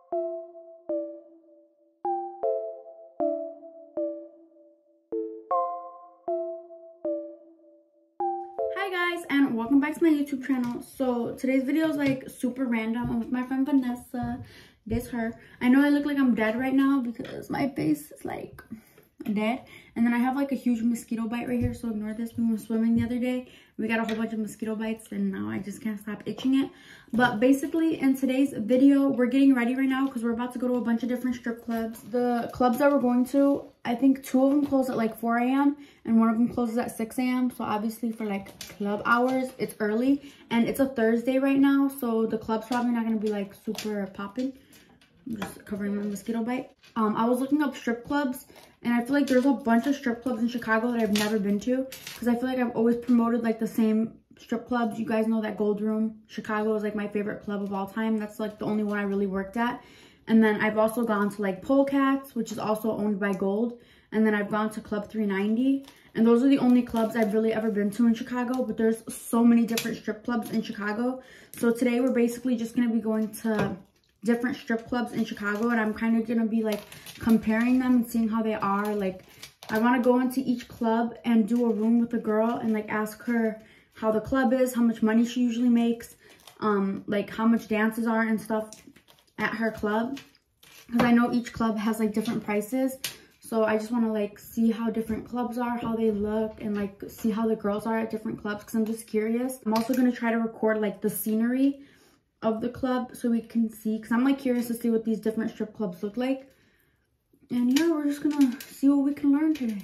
Hi guys, and welcome back to my YouTube channel. So today's video is like super random. I'm with my friend Vanessa. This her. I know I look like I'm dead right now because my face is like dead. And then I have like a huge mosquito bite right here, so ignore this. We were swimming the other day. We got a whole bunch of mosquito bites and now I just can't stop itching it. But basically in today's video, we're getting ready right now because we're about to go to a bunch of different strip clubs. The clubs that we're going to, I think 2 of them close at like 4 a.m. and 1 of them closes at 6 a.m. So obviously for like club hours, it's early and it's a Thursday right now. So the club's probably not going to be like super popping. I'm just covering my mosquito bite. I was looking up strip clubs and I feel like there's a bunch of strip clubs in Chicago that I've never been to because I feel like I've always promoted like the same strip clubs. You guys know that Gold Room Chicago is like my favorite club of all time. That's like the only one I really worked at. And then I've also gone to like Polecats, which is also owned by Gold. And then I've gone to Club 390. And those are the only clubs I've really ever been to in Chicago. But there's so many different strip clubs in Chicago. So today we're basically just going to be going to different strip clubs in Chicago. And I'm kind of going to be like comparing them and seeing how they are. Like I want to go into each club and do a room with a girl and like ask her how the club is, how much money she usually makes, like how much dances are and stuff at her club, because I know each club has like different prices. So I just want to like see how different clubs are, how they look, and like see how the girls are at different clubs because I'm just curious. I'm also going to try to record like the scenery of the club so we can see, because I'm like curious to see what these different strip clubs look like. And yeah, we're just gonna see what we can learn today.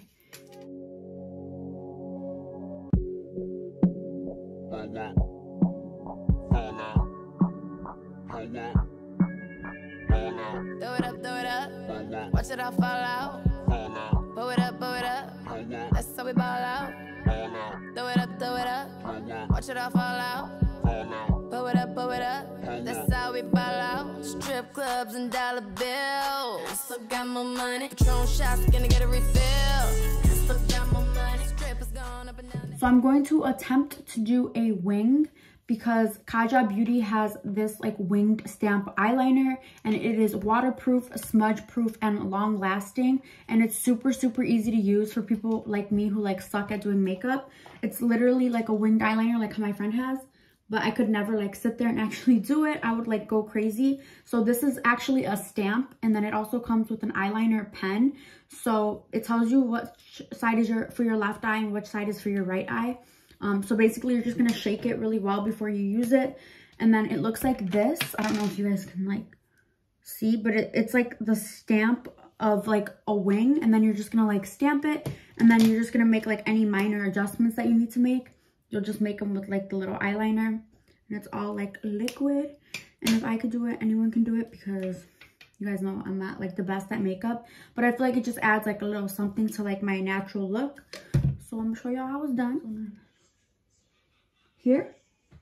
Throw it up, watch it all fall out. Blow it up, that's how we ball out. Throw it up, watch it all fall out. Blow it up, that's how we ball out. Strip clubs and dollar bills. Still got more money, Patron shots, gonna get a refill. Still got more money, strippers going up and down. So I'm going to attempt to do a wing because Kaja Beauty has this like winged stamp eyeliner and it is waterproof, smudge proof, and long lasting, and it's super easy to use for people like me who like suck at doing makeup. It's literally like a winged eyeliner like how my friend has, but I could never like sit there and actually do it. I would like go crazy. So this is actually a stamp, and then it also comes with an eyeliner pen, so it tells you what side is for your left eye and which side is for your right eye. So basically you're just going to shake it really well before you use it. And then it looks like this. I don't know if you guys can like see, but it's like the stamp of like a wing. And then you're just going to like stamp it. And then you're just going to make like any minor adjustments that you need to make. You'll just make them with like the little eyeliner. And it's all like liquid. And if I could do it, anyone can do it, because you guys know I'm not like the best at makeup. But I feel like it just adds like a little something to like my natural look. So I'm going to show y'all how it's done. Here.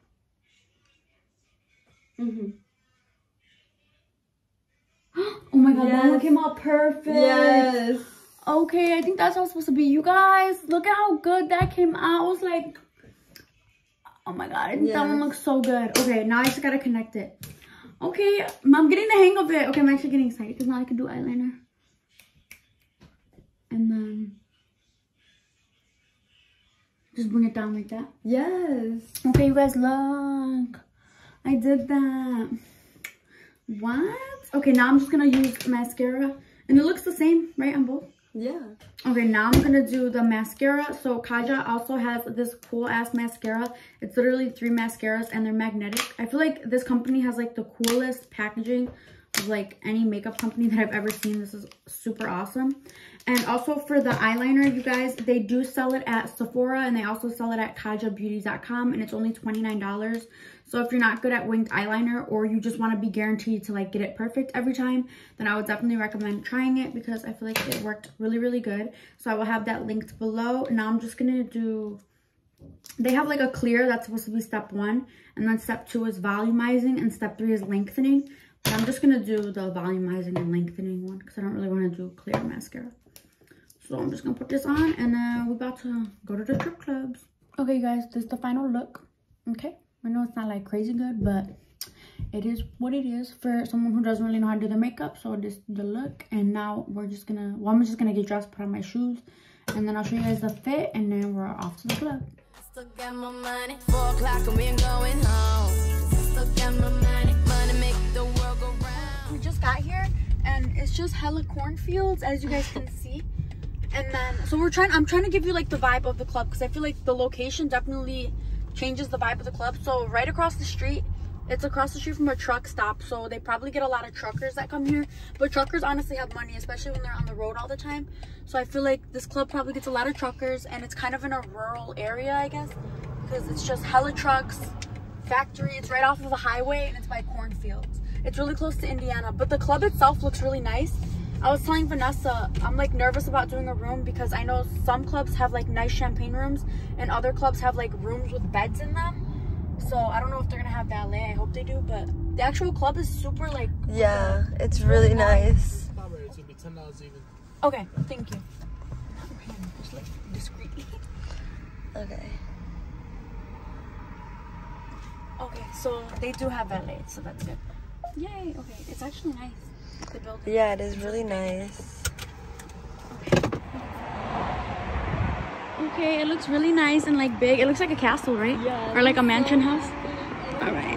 Oh my god, that one came out perfect. Yes. Okay, I think that's how it's supposed to be. You guys, look at how good that came out. I was like, oh my god, I think that one looks so good. Okay, now I just gotta connect it. Okay, I'm getting the hang of it. Okay, I'm actually getting excited because now I can do eyeliner. And then just bring it down like that. Yes. Okay, you guys, look. I did that. What? Okay, now I'm just going to use mascara. And it looks the same, right, on both? Yeah. Okay, now I'm going to do the mascara. So Kaja also has this cool-ass mascara. It's literally 3 mascaras, and they're magnetic. I feel like this company has, like, the coolest packaging of, like, any makeup company that I've ever seen. This is super awesome. And also for the eyeliner, you guys, they do sell it at Sephora, and they also sell it at KajaBeauty.com, and it's only $29. So if you're not good at winged eyeliner, or you just want to be guaranteed to like get it perfect every time, then I would definitely recommend trying it, because I feel like it worked really good. So I will have that linked below. Now I'm just gonna do, they have like a clear that's supposed to be step 1, and then step 2 is volumizing, and step 3 is lengthening. But I'm just gonna do the volumizing and lengthening one because I don't really want to do clear mascara. So I'm just gonna put this on, and then we're about to go to the strip clubs. Okay, guys, this is the final look. Okay, I know it's not like crazy good, but it is what it is for someone who doesn't really know how to do their makeup. So this is the look, and now we're just gonna, well, I'm just gonna get dressed, put on my shoes, and then I'll show you guys the fit, and then we're off to the club. Still got my money, 4 o'clock and we ain't going home. Still got my money, money make the world go round. We just got here, and it's just hella cornfields, as you guys can see. And then, so I'm trying to give you like the vibe of the club, because I feel like the location definitely changes the vibe of the club. So right across the street, it's across the street from a truck stop, so they probably get a lot of truckers that come here. But truckers honestly have money, especially when they're on the road all the time. So I feel like this club probably gets a lot of truckers, and it's kind of in a rural area, I guess, because it's just hella trucks, factory. It's right off of the highway, and it's by cornfields. It's really close to Indiana, but the club itself looks really nice. I was telling Vanessa, I'm like nervous about doing a room, because I know some clubs have like nice champagne rooms, and other clubs have like rooms with beds in them. So I don't know if they're gonna have valet. I hope they do, but the actual club is super like, yeah, it's really nice. It's gonna be $10 even. Okay, thank you. Just like discreetly. Okay. Okay, so they do have valet, so that's good. Yay. Okay, it's actually nice. The building. Yeah, it is really nice. Okay, it looks really nice and like big. It looks like a castle, right? Yeah. Or like a mansion house. All right.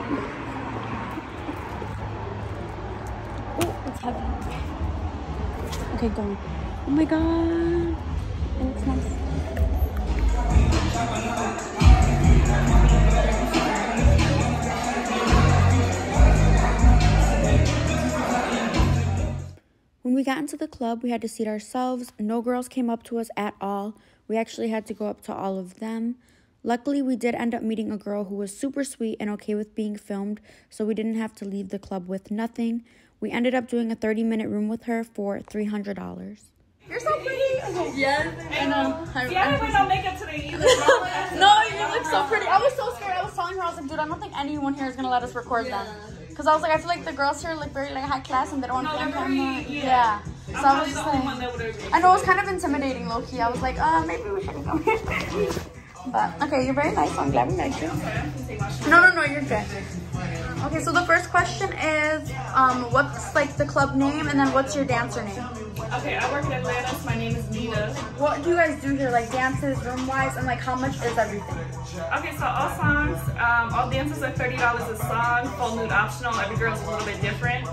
Oh, it's heavy. Okay, go. Oh my god, it looks nice. When we got into the club, we had to seat ourselves. No girls came up to us at all. We actually had to go up to all of them. Luckily, we did end up meeting a girl who was super sweet and okay with being filmed, so we didn't have to leave the club with nothing. We ended up doing a 30-minute room with her for $300. You're so pretty. Okay. Yes, I know. See, I didn't wear no makeup today either. No, you look so pretty. I was so scared. I was telling her, I was like, dude, I don't think anyone here is going to let us record them. Because I was like, I feel like the girls here look very like high class, and they don't want to be on camera. Yeah. So I was just like, I know it was kind of intimidating, low key. I was like, maybe we shouldn't come here. But okay, you're very nice. So I'm glad we met you. No, you're good. Okay, so the first question is, what's like the club name, and then what's your dancer name? Okay, I work at Atlantis. My name is Nita. What do you guys do here, like dances, room wise, and like how much is everything? Okay, so all songs, all dances are $30 a song, full nude optional. Every girl's a little bit different.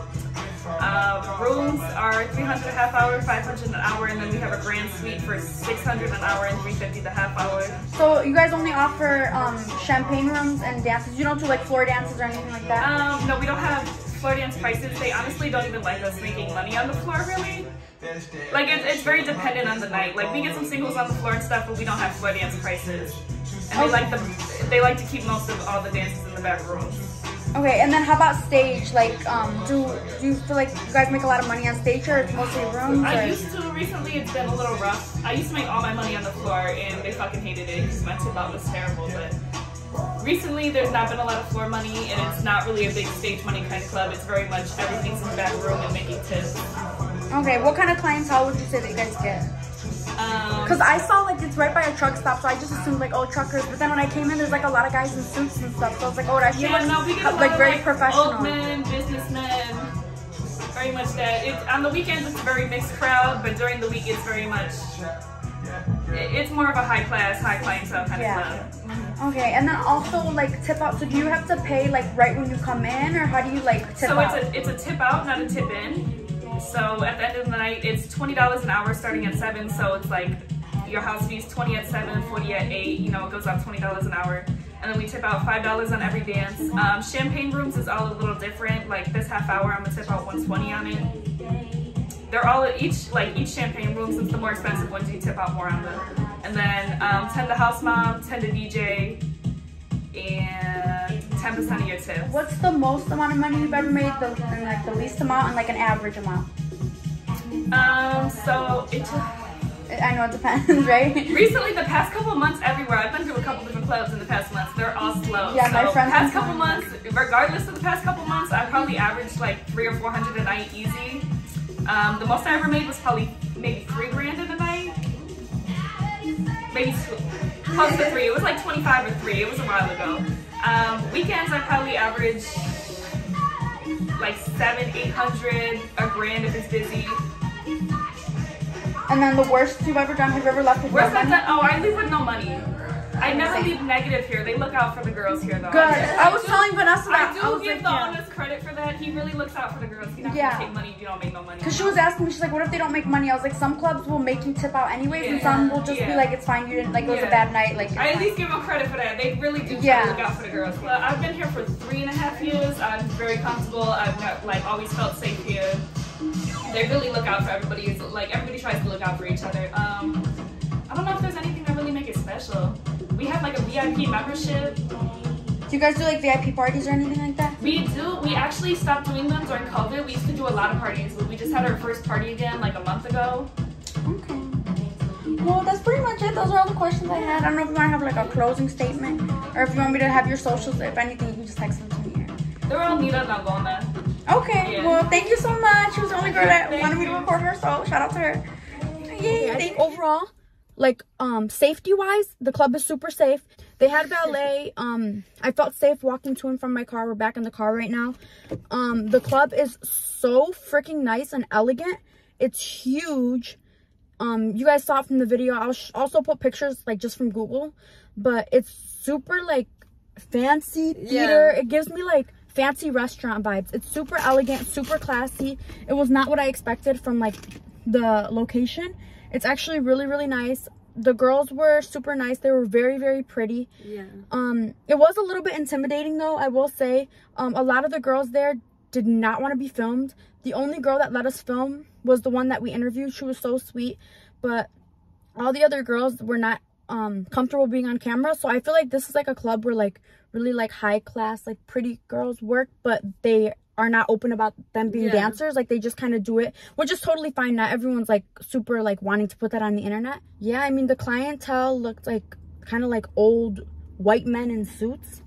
Rooms are $300 a half hour, $500 an hour, and then we have a grand suite for $600 an hour and $350 the half hour. So you guys only offer champagne rooms and dances? You don't do like floor dances or anything like that? No, we don't have floor dance prices. They honestly don't even like us making money on the floor, really. Like it's very dependent on the night. Like we get some singles on the floor and stuff, but we don't have floor dance prices. And they like to keep most of all the dances in the back rooms. Okay, and then how about stage? Like, do you feel like you guys make a lot of money on stage, or it's mostly rooms? I used to. Recently, it's been a little rough. I used to make all my money on the floor, and they fucking hated it because my tip out was terrible. But recently, there's not been a lot of floor money, and it's not really a big stage money kind of club. It's very much everything's in the back room and making tips. Okay, what kind of clientele would you say that you guys get? Because I saw like it's right by a truck stop, so I just assumed like, oh, truckers. But then when I came in, there's like a lot of guys in suits and stuff. So I was like, oh, that shit looks like very professional. Old men, businessmen, very much that. On the weekends, it's a very mixed crowd, but during the week, it's very much. It's more of a high class, high clientele kind of club. Mm-hmm. Okay, and then also like tip out. So do you have to pay like right when you come in, or how do you like tip out? So it's a tip out, not a tip in. So at the end of the night, it's $20 an hour starting at 7. So it's like your house fees 20 at 7, 40 at 8. You know, it goes up $20 an hour. And then we tip out $5 on every dance. Champagne rooms is all a little different. Like this half hour, I'm gonna tip out $120 on it. They're all each champagne room, since the more expensive ones you tip out more on them. And then 10 to house mom, 10 to DJ, and 10% of your tip. What's the most amount of money you've ever made, and like the least amount, and like an average amount? So I know it depends, right? Recently, the past couple months, everywhere, I've been to a couple different clubs in the past months. They're all slow. Yeah, my friends. Past couple months, regardless of the past couple months, I probably averaged like $300 or $400 a night easy. The most I ever made was probably maybe $3 grand in a night. Maybe close to 3. It was like 25 or 3. It was a while ago. Weekends, I probably average like 700-800, a grand if it's busy. And then the worst you've ever done, have you ever left with Worst no I've money? done, oh, I leave with no money. I never leave negative here. They look out for the girls here, though. Good. I was telling Vanessa that. I do give the honest credit for that. He really looks out for the girls. He's not gonna take money if you don't make no money. Because she was asking me, she's like, what if they don't make money? I was like, some clubs will make you tip out anyways, and some will just be like, it's fine, you didn't, like, it was a bad night. Like, I at least give them credit for that. They really do try to look out for the girls. But I've been here for 3.5 years. I'm very comfortable. I've not, like, always felt safe here. They really look out for everybody. It's, like, everybody tries to look out for each other. I don't know if there's anything that really make it special. We have like a VIP membership. Do you guys do like VIP parties or anything like that? We do. We actually stopped doing them during COVID. We used to do a lot of parties, but we just had our first party again like a month ago. Okay. Well, that's pretty much it. Those are all the questions I had. I don't know if you want to have like a closing statement or if you want me to have your socials. If anything, you can just text them to me here. They're all Nita Nagona. Okay. Yeah. Well, thank you so much. She was the only girl that wanted me to record her, so shout out to her. Yay. I think overall, like safety wise, the club is super safe. They had valet. I felt safe walking to and from my car. We're back in the car right now. The club is so freaking nice and elegant. It's huge. You guys saw it from the video. I'll also put pictures like just from Google, but it's super like fancy theater. It gives me like fancy restaurant vibes. It's super elegant, super classy. It was not what I expected from like the location. It's actually really, really nice. The girls were super nice. They were very, very pretty. Yeah. It was a little bit intimidating though, I will say. A lot of the girls there did not want to be filmed. The only girl that let us film was the one that we interviewed. She was so sweet, but all the other girls were not comfortable being on camera. So I feel like this is like a club where like really like high class, like pretty girls work, but they are not open about them being dancers. Like they just kind of do it, which is totally fine. Not everyone's like super like wanting to put that on the internet. Yeah, I mean the clientele looked like kind of like old white men in suits.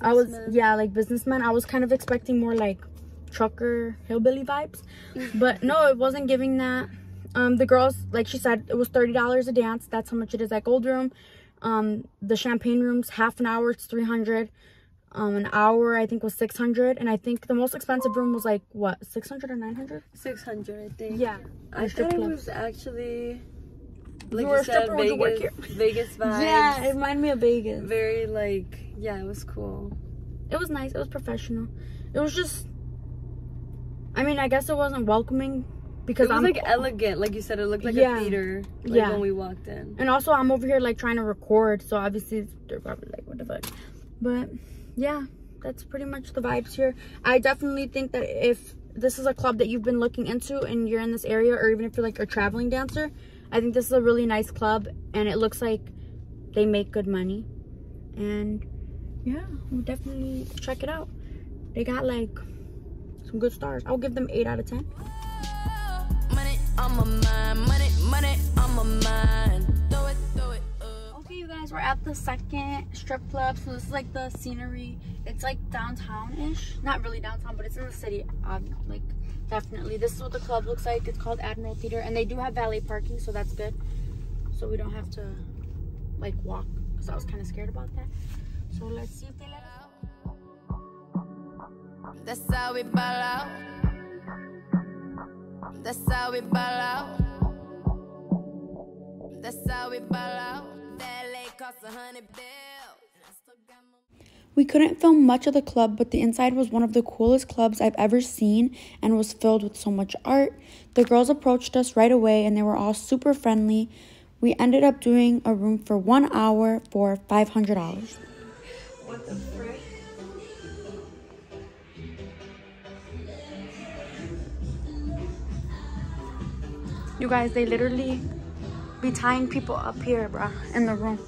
Like businessmen. I was kind of expecting more like trucker hillbilly vibes, but no, it wasn't giving that. The girls, like she said, it was $30 a dance. That's how much it is at Gold Room. The champagne rooms, half an hour, it's $300. An hour I think was $600, and I think the most expensive room was like what, $600 or $900? $600, I think. Yeah, I thought it was actually like you said, Vegas vibes. Yeah, it reminded me of Vegas. Very like, yeah, it was cool. It was nice. It was professional. It was just, I mean, I guess it wasn't welcoming because it was like elegant, like you said. It looked like a theater, like when we walked in. And also, I'm over here like trying to record, so obviously they're probably like, what the fuck? But yeah, that's pretty much the vibes here. I definitely think that if this is a club that you've been looking into and you're in this area, or even if you're like a traveling dancer, I think this is a really nice club, and it looks like they make good money. And yeah, we'll definitely check it out. They got like some good stars. I'll give them 8 out of 10. Money on my mind, money on my mind. Throw it. Okay, you guys, we're at the second strip club. So this is like the scenery. It's like downtown-ish. Not really downtown, but it's in the city. Like definitely. This is what the club looks like. It's called Admiral Theater, and they do have valet parking, so that's good. So we don't have to like walk, because I was kind of scared about that. So let's see if they let us. That's how we ball out. That's how we ball out. That's how we ball out. Valet costs $100 bills. We couldn't film much of the club, but the inside was one of the coolest clubs I've ever seen and was filled with so much art. The girls approached us right away and they were all super friendly. We ended up doing a room for 1 hour for $500. What the frick? You guys, they literally be tying people up here, bruh, in the room.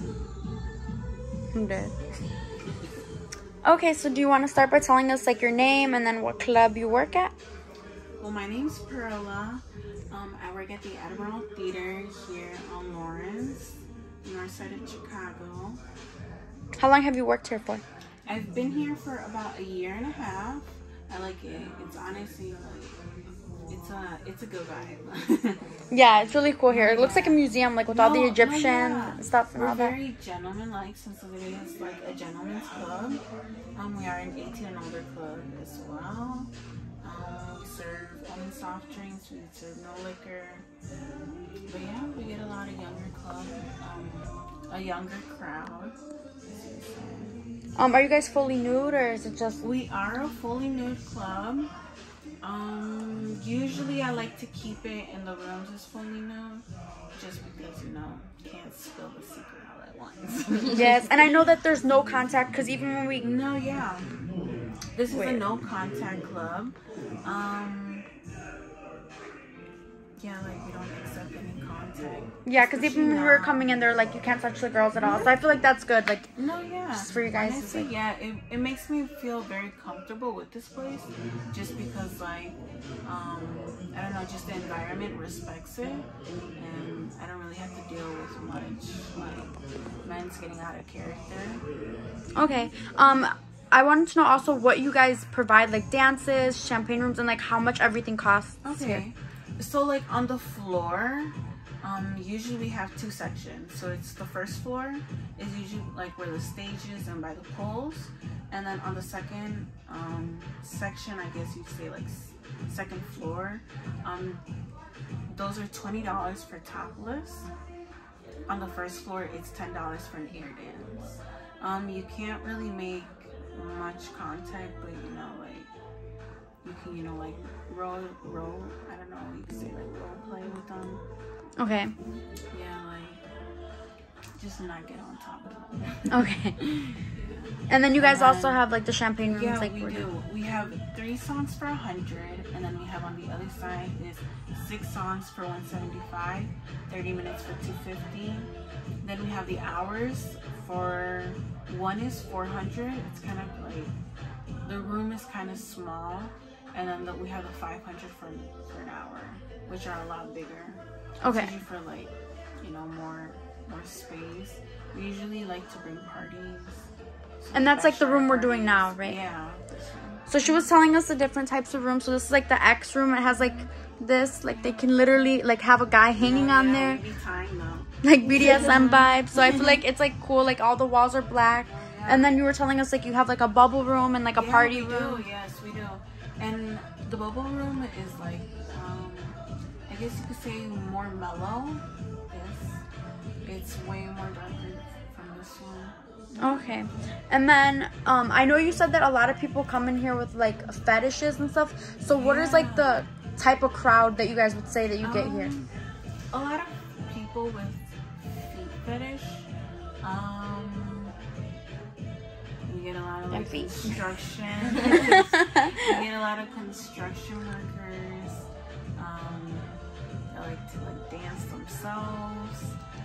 I'm dead. Okay, so do you want to start by telling us like your name and then what club you work at? Well, my name's Perla. I work at the Admiral Theater here on Lawrence, north side of Chicago. How long have you worked here for? I've been here for about 1.5 years. I like it. It's honestly like it's a good vibe. Yeah, it's really cool here. It looks like a museum, like with all the Egyptian stuff and We're all that. very gentleman-like since it is like a gentleman's club. We are an 18 and older club as well. We serve only soft drinks. We serve no liquor. But yeah, we get a lot of younger club, a younger crowd. Are you guys fully nude or is it just? We are a fully nude club. Usually I like to keep it in the rooms as fully nude, just because, you know, can't spill the secret all at once. Yes, and I know that there's no contact because even when we... No, yeah. This is a no contact club. Yeah, like we don't accept any contact. Yeah, because even when we were coming in, they're like, you can't touch the girls at all. So I feel like that's good. Like, no, yeah. Just for you guys. Honestly, like, yeah, it makes me feel very comfortable with this place, just because, like, I don't know, just the environment respects it, and I don't really have to deal with much, like, men's getting out of character. Okay. I wanted to know also what you guys provide, like dances, champagne rooms, and like how much everything costs. Okay. Here. So like on the floor, usually we have two sections. So it's the first floor is usually like where the stage is and by the poles, and then on the second section, I guess you'd say like second floor, those are $20 for topless. On the first floor, it's $10 for an air dance. You can't really make much contact, but you know, like you can, you know, like roll, I don't know, you can say like role play with them. Okay. Yeah, like just not get on top of them. Okay. And then you guys also have like the champagne rooms. Yeah, like we do. We have 3 songs for 100, and then we have on the other side is 6 songs for 175, 30 minutes for 250. Then we have the hours for one is 400. It's kind of like the room is kind of small, and then we have the 500 for an hour, which are a lot bigger. Okay. It's usually for like, you know, more space. We usually like to bring parties. So and that's like the room we're doing now, right? Yeah. So she was telling us the different types of rooms. So this is like the X room. It has like this, like they can literally like have a guy hanging on there. We be tying them. Like BDSM vibes. So I feel like it's like cool. Like all the walls are black. And then you were telling us like you have like a bubble room and like a party room. Yes, we do. And the bubble room is like, I guess you could say more mellow. It's way more darker from this one. Okay. And then I know you said that a lot of people come in here with like fetishes and stuff. So what is like the type of crowd that you guys would say that you get here? A lot of people with feet fetish. We get a lot of like construction. We get a lot of construction workers. They like to like dance themselves.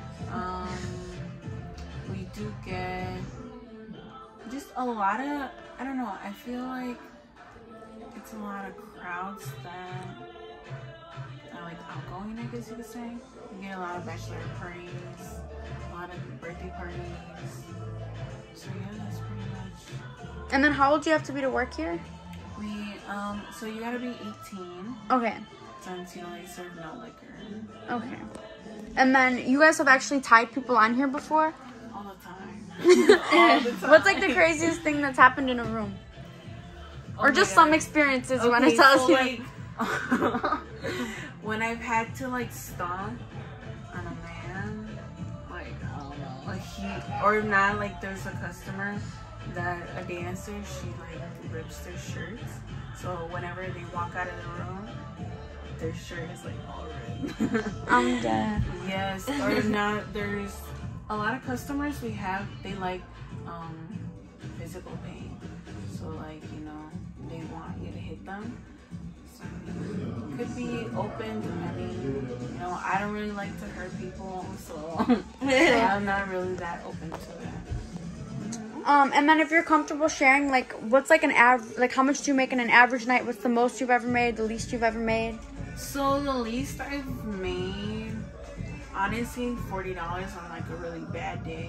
We do get just a lot of, I don't know, I feel like it's a lot of crowds that are like outgoing, I guess you could say. We get a lot of bachelorette parties, a lot of birthday parties. So yeah, that's pretty much. And then how old do you have to be to work here? So you gotta be 18. Okay. Since, you know, they serve no liquor. Okay. And then you guys have actually tied people on here before? All the time. All the time. What's like the craziest thing that's happened in a room? Or just some experiences you want to tell us here? Like, when I've had to like stomp on a man, like, I don't know, or not, like there's a customer that a dancer, she like rips their shirts. So whenever they walk out of the room, their shirt is like all red. I'm dead. Yes, or not, there's a lot of customers we have, they like physical pain. So like, you know, they want you to hit them. So it could be open depending, you know, I don't really like to hurt people, so I'm not really that open to that. And then if you're comfortable sharing, like, what's like an average, like how much do you make in an average night? What's the most you've ever made, the least you've ever made? So the least I've made, honestly, $40 on like a really bad day.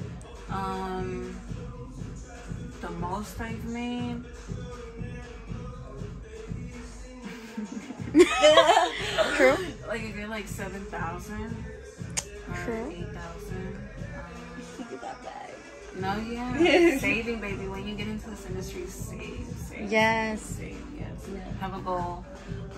The most I've made, True. Like a good like 7,000 or True. 8,000. Get that bag. No, yeah. Saving, baby. When you get into this industry, save. Yes. Save, yes. Have a goal.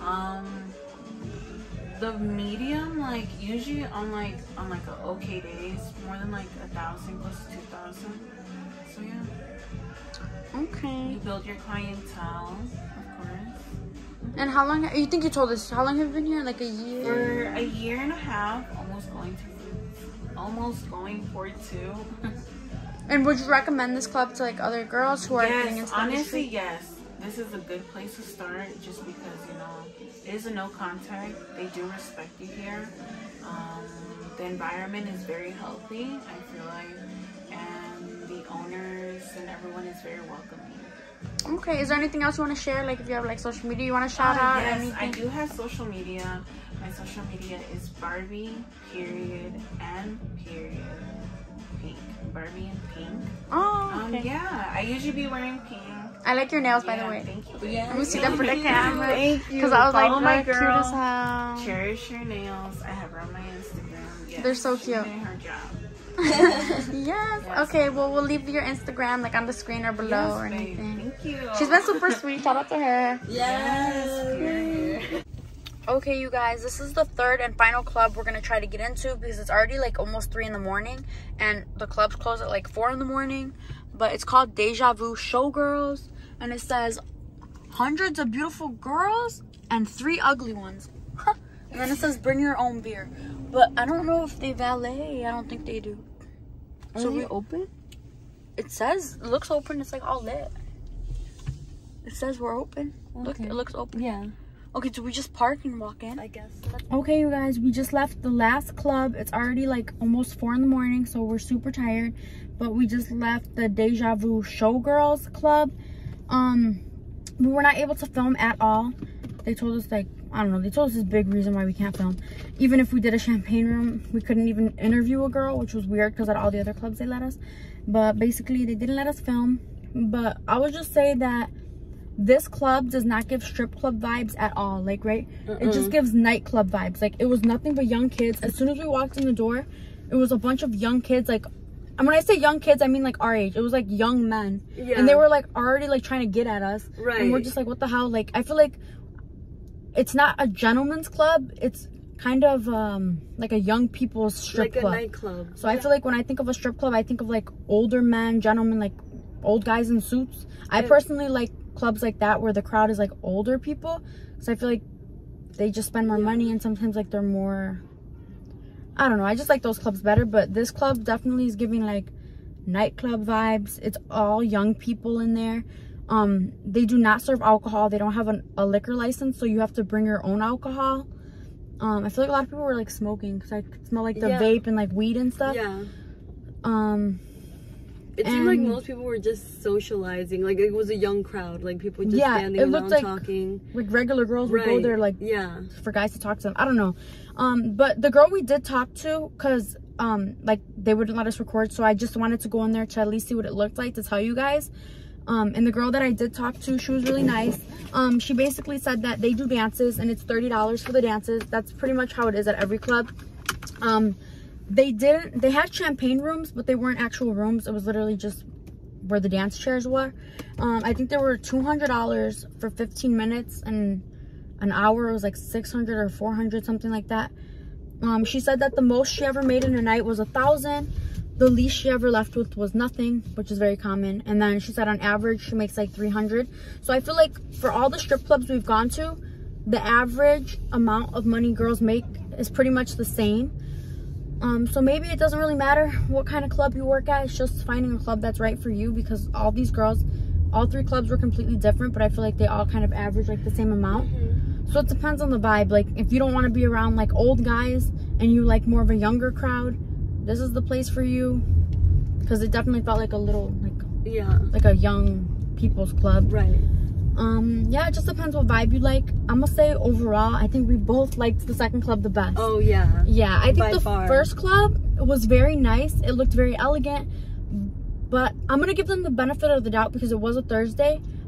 The medium, like usually on like an okay day, it's more than like 1,000 close to 2,000. So yeah. Okay. You build your clientele, of course. And how long? You think you told us? How long have you been here? Like a year? For a year and a half, almost going for 2. And would you recommend this club to like other girls who are getting into the honestly, industry? yes. This is a good place to start, just because it is a no contact. They do respect you here. The environment is very healthy, I feel like, and the owners and everyone is very welcoming. Okay. Is there anything else you want to share? Like if you have like social media you want to shout out? Yes, Anything? I do have social media. My social media is Barbie Pink. Barbie and Pink. Oh, okay. Yeah, I usually be wearing pink. I like your nails, by the way. Thank you. Yeah. Let me see them for the camera. Thank you. Because I was Follow like, my they're cute girl. as hell. Cherish your nails. I have her on my Instagram. Yes, They're so she's cute. doing her job. Yes. Okay, well, we'll leave your Instagram like on the screen or below or babe. anything. Thank you. She's been super sweet. Shout out to her. Yes. Okay, you guys, this is the third and final club we're gonna try to get into because it's already like almost 3 in the morning and the clubs close at like 4 in the morning. But it's called Deja Vu Showgirls, and it says hundreds of beautiful girls and 3 ugly ones. And then it says bring your own beer, but I don't know if they valet. I don't think they do. So we open? It says, it looks open. It's like all lit. It says we're open. Look, Okay. it looks open. Yeah. Okay, so we just park and walk in? I guess. Okay, you guys, we just left the last club. It's already like almost 4 in the morning, so we're super tired. But we just left the Deja Vu Showgirls club. We were not able to film at all. They told us, like, I don't know, they told us this big reason why we can't film. Even if we did a champagne room, we couldn't even interview a girl, which was weird because at all the other clubs they let us. But basically, they didn't let us film. But I would just say that this club does not give strip club vibes at all, like, right? It just gives nightclub vibes. Like, it was nothing but young kids. As soon as we walked in the door, it was a bunch of young kids. Like, and when I say young kids, I mean like our age. It was like young men. Yeah. And they were like already like trying to get at us. Right. And we're just like, what the hell? Like, I feel like it's not a gentleman's club. It's kind of like a young people's strip club. Like a nightclub. So I feel like when I think of a strip club, I think of like older men, gentlemen, like old guys in suits. I personally like clubs like that where the crowd is like older people. So I feel like they just spend more money, and sometimes like they're more, I don't know, I just like those clubs better. But this club definitely is giving like nightclub vibes. It's all young people in there. They do not serve alcohol. They don't have a liquor license, so you have to bring your own alcohol. I feel like a lot of people were like smoking because I could smell like the vape and like weed and stuff. Yeah. It seemed like most people were just socializing. Like it was a young crowd. Like people just standing around like, talking. Like regular girls would go there, like for guys to talk to them. I don't know. But the girl we did talk to, cause like they wouldn't let us record, so I just wanted to go in there to at least see what it looked like to tell you guys. And the girl that I did talk to, she was really nice. She basically said that they do dances and it's $30 for the dances. That's pretty much how it is at every club. They had champagne rooms, but they weren't actual rooms. It was literally just where the dance chairs were. I think they were $200 for 15 minutes, and an hour was like 600 or 400, something like that. She said that the most she ever made in a night was $1,000. The least she ever left with was nothing, which is very common. And then she said on average she makes like 300. So I feel like for all the strip clubs we've gone to, the average amount of money girls make is pretty much the same. So maybe it doesn't really matter what kind of club you work at. It's just finding a club that's right for you, because all these girls, all 3 clubs were completely different, but I feel like they all kind of average like the same amount. So it depends on the vibe. Like if you don't want to be around like old guys and you like more of a younger crowd, this is the place for you, because it definitely felt like a little like a young people's club. Right. Yeah, it just depends what vibe you like. I'm gonna say overall, I think we both liked the second club the best. Oh yeah. Yeah, I think By the far. first club was very nice. It looked very elegant, but I'm gonna give them the benefit of the doubt because it was a Thursday.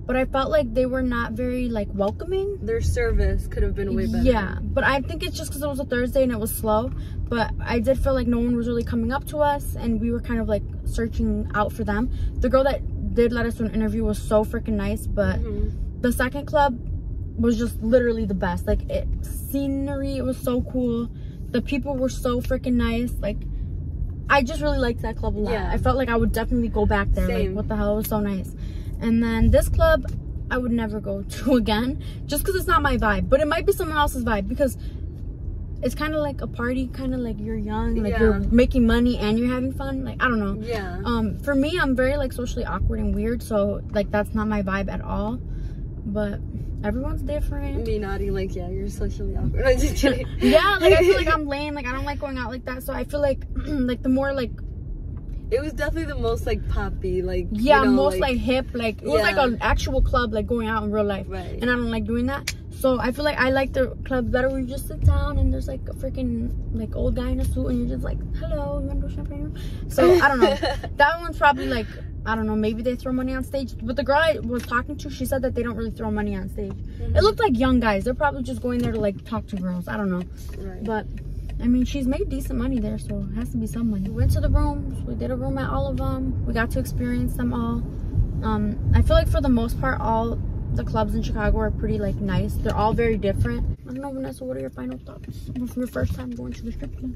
but I felt like they were not very like welcoming. Their service could have been way better. Yeah, but I think it's just because it was a Thursday and it was slow. But I did feel like no one was really coming up to us, and we were kind of like searching out for them. The girl that did let us do an interview was so freaking nice, but the second club was just literally the best. Like, scenery, it was so cool. The people were so freaking nice. Like, I just really liked that club a lot. Yeah. I felt like I would definitely go back there. Same. Like, what the hell, it was so nice. And then this club, I would never go to again, just because it's not my vibe. But it might be someone else's vibe, because it's kind of like a party, kind of like you're young, like you're making money and you're having fun. Like, I don't know. Yeah. For me, I'm very like socially awkward and weird, so like that's not my vibe at all. But everyone's different. Me, Naughty, like, yeah, you're socially awkward. I'm just kidding. Yeah, like I feel like I'm lame. Like, I don't like going out like that. So I feel like like the more like, it was definitely the most like poppy, like, yeah, you know, most like hip, like it was like an actual club, like going out in real life. Right. And I don't like doing that. So I feel like I like the clubs better where you just sit down and there's like a freaking like old guy in a suit and you're just like, hello, you want to do champagne? So I don't know. That one's probably like, I don't know, maybe they throw money on stage. But the girl I was talking to, she said that they don't really throw money on stage. It looked like young guys. They're probably just going there to like talk to girls. I don't know. Right. But I mean, she's made decent money there, so it has to be some money. We went to the rooms. We did a room at all of them. We got to experience them all. I feel like for the most part, all the clubs in Chicago are pretty like nice. They're all very different. I don't know, Vanessa, what are your final thoughts from your first time going to the strip club?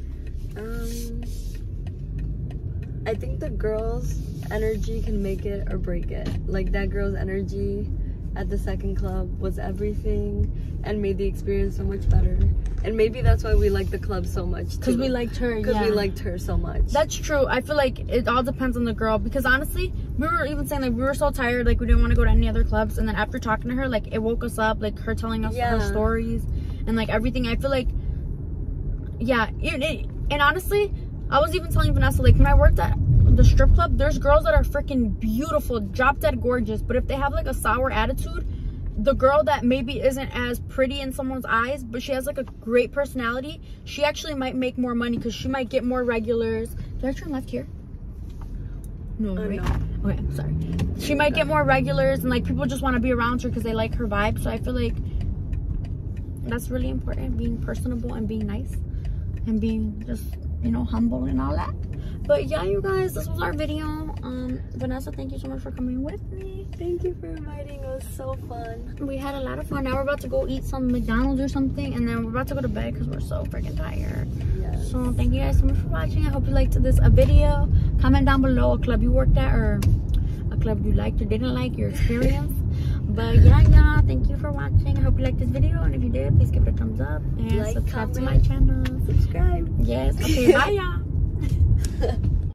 I think the girls' energy can make it or break it. Like, that girl's energy at the second club was everything and made the experience so much better. And maybe that's why we like the club so much, Because we liked her. Because we liked her so much. That's true. I feel like it all depends on the girl, because honestly, we were even saying like we were so tired, like we didn't want to go to any other clubs, and then after talking to her, like it woke us up, like her telling us her stories and like everything. I feel like, yeah, and honestly, I was even telling Vanessa, like when I worked at the strip club, there's girls that are freaking beautiful, drop dead gorgeous, but if they have like a sour attitude, the girl that maybe isn't as pretty in someone's eyes, but she has like a great personality, she actually might make more money because she might get more regulars. Did I turn left here? No, right? No. Okay, sorry. She might get more regulars, and like people just want to be around her because they like her vibe. So I feel like that's really important, being personable and being nice and being just, you know, humble and all that. But yeah, you guys, this was our video. Vanessa, thank you so much for coming with me. Thank you for inviting us. So fun. We had a lot of fun. Now we're about to go eat some McDonald's or something, and then we're about to go to bed because we're so freaking tired. Yes. So thank you guys so much for watching. I hope you liked this video. Comment down below a club you worked at or a club you liked or didn't like, your experience. But yeah, thank you for watching. I hope you liked this video, and if you did, please give it a thumbs up and subscribe to my channel. Subscribe. Yes. Okay, bye y'all.